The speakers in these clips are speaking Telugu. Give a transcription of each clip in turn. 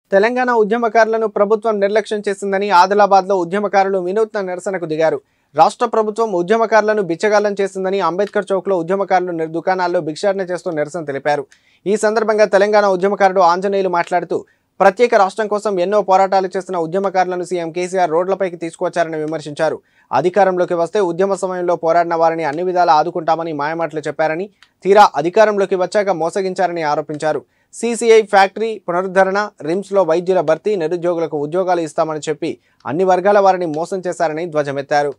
తెలంగాణ ఉద్యమకారులను ప్రభుత్వం నిర్లక్ష్యం చేసిందని ఆదిలాబాద్లో ఉద్యమకారులు వినూత్న నిరసనకు దిగారు. రాష్ట్ర ప్రభుత్వం ఉద్యమకారులను బిచ్చగాళ్లం చేసిందని అంబేద్కర్ చౌక్లో ఉద్యమకారులు దుకాణాల్లో భిక్షాటన చేస్తూ నిరసన తెలిపారు. ఈ సందర్భంగా తెలంగాణ ఉద్యమకారుడు ఆంజనేయులు మాట్లాడుతూ ప్రత్యేక రాష్ట్రం కోసం ఎన్నో పోరాటాలు చేసిన ఉద్యమకారులను సీఎం కేసీఆర్ రోడ్లపైకి తీసుకొచ్చారని విమర్శించారు. అధికారంలోకి వస్తే ఉద్యమ సమయంలో పోరాడిన వారిని అన్ని విధాలా ఆదుకుంటామని మాయమాటలు చెప్పారని, తీరా అధికారంలోకి వచ్చాక మోసగించారని ఆరోపించారు. సీసీఐ ఫ్యాక్టరీ పునరుద్ధరణ, రిమ్స్లో వైద్యుల భర్తీ, నిరుద్యోగులకు ఉద్యోగాలు ఇస్తామని చెప్పి అన్ని వర్గాల వారిని మోసం చేశారని ధ్వజమెత్తారు.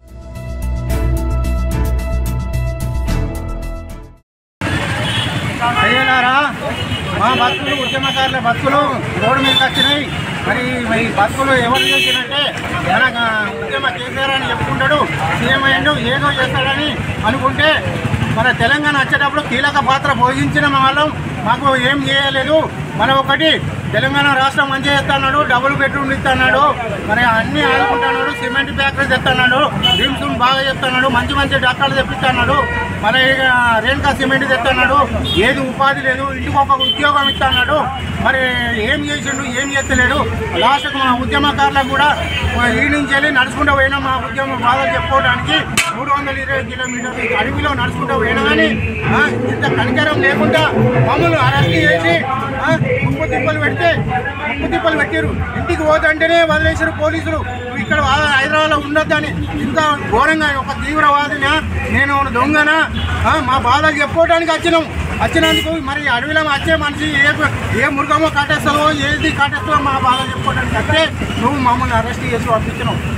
మా బతుకులు ఉద్యమకారుల బతుకులు రోడ్డు మీదకి వచ్చినాయి. మరి ఈ బతుకులు ఎవరు చేసినంటే ఉద్యమ కేసీఆర్ అని చెప్పుకుంటాడు, సీఎం అయ్యాడు, ఏదో చేస్తాడని అనుకుంటే మన తెలంగాణ వచ్చేటప్పుడు కీలక పాత్ర పోషించిన వాళ్ళం మాకు ఏం చేయలేదు. మన ఒకటి తెలంగాణ రాష్ట్రం మంచిగా చేస్తున్నాడు, డబుల్ బెడ్రూమ్ ఇస్తున్నాడు, మరి అన్నీ ఆదుకుంటున్నాడు, సిమెంట్ ఫ్యాక్టరీ తెస్తున్నాడు, డ్రీమ్స్ బాగా చెప్తున్నాడు, మంచి మంచి డాక్టర్లు తెప్పిస్తున్నాడు, మరి రేణుకా సిమెంట్ తెస్తున్నాడు. ఏది ఉపాధి లేదు, ఇంటికి ఒక ఉద్యోగం ఇస్తున్నాడు. మరి ఏం చేసిండు, ఏం చేస్తలేడు. లాస్ట్కు మా ఉద్యమకారులకు కూడా ఈ నుంచి వెళ్ళి నడుచుకుంటూ పోయినా మా ఉద్యమ బాధలు చెప్పుకోవడానికి 320 కిలోమీటర్లు అడవిలో నడుచుకుంటూ పోయినా కానీ ఇంత కనికరం లేకుండా మమ్మల్ని అరెస్ట్ చేసి ముప్పు తిప్పలు పెట్టారు. ఇంటికి పోతుంటేనే వదిలేసారు పోలీసులు. ఇక్కడ హైదరాబాద్లో ఉండొద్దని. ఇంకా ఘోరంగా ఒక తీవ్రవాదినా, నేను దొంగనా, మా బాధలు చెప్పుకోవడానికి వచ్చినందుకు మరి అడవిలో వచ్చే మనిషి ఏ మృగమో కాటేస్తావో, ఏది కాటేస్తావో మా బాధలు చెప్పుకోవడానికి వస్తే నువ్వు మమ్మల్ని అరెస్ట్ చేసి పంపించినావు.